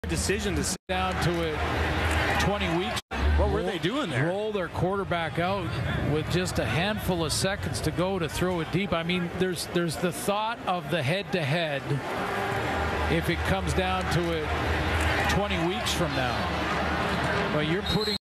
Decision to sit down to it 20 weeks. What were they doing there? Roll their quarterback out with just a handful of seconds to go to throw it deep. I mean, there's the thought of the head-to-head if it comes down to it 20 weeks from now. But you're putting